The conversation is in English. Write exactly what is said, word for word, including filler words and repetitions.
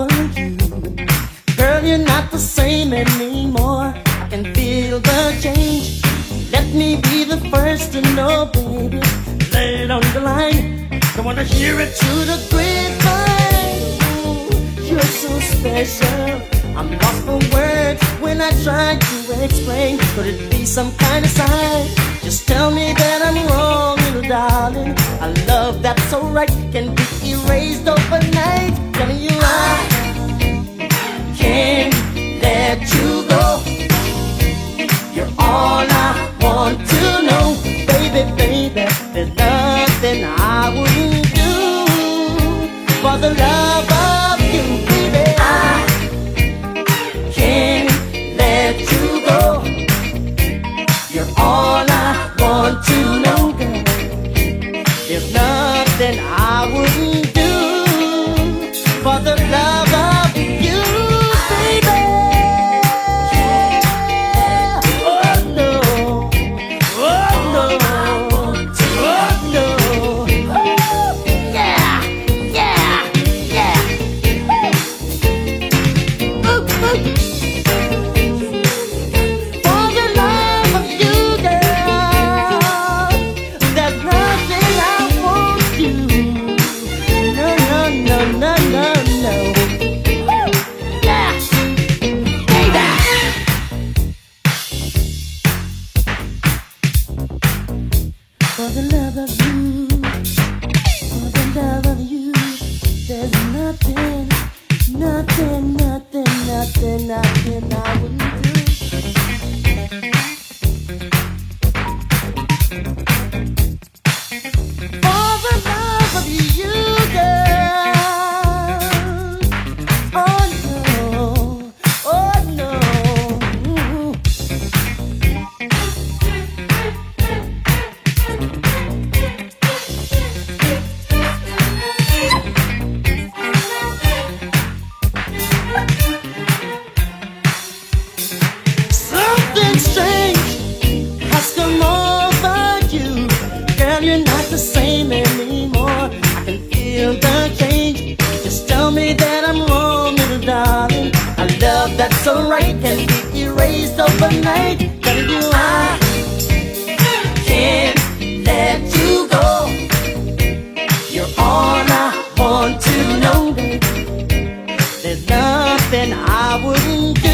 over you. Girl, you're not the same anymore. I can feel the change. Let me be the first to know, baby. Lay it on the line. Don't wanna hear it through the grapevine. Ooh, you're so special. I'm lost for words when I try to explain. Could it be some kind of sign? Just tell me that I'm wrong, little darling. A love that's so right can be erased overnight. Telling you I can't let you go. You're all I want to know. Baby, baby, there's nothing I wouldn't do for the love of you, baby. I can't let you go. You're all I want to know, girl. There's nothing I wouldn't do for the love of you, baby. Oh no, oh no, oh no. Oh, yeah, yeah, yeah. Ooh, ooh. For the love of you, girl, there's nothing I won't do. No, no, no, no, no, no. Woo! Yeah, baby. For the love of you, for the love of you, there's nothing, nothing, nothing, nothing, nothing I wouldn't do. For the love of you, girl. Oh no, oh no. Something strange has come over you. Girl, you're not the same anymore. I can feel the change. Just tell me that I'm wrong, little darling. A love that's so right can be erased overnight. Telling you I can't let you go. You're all I want to know, baby. There's nothing I wouldn't do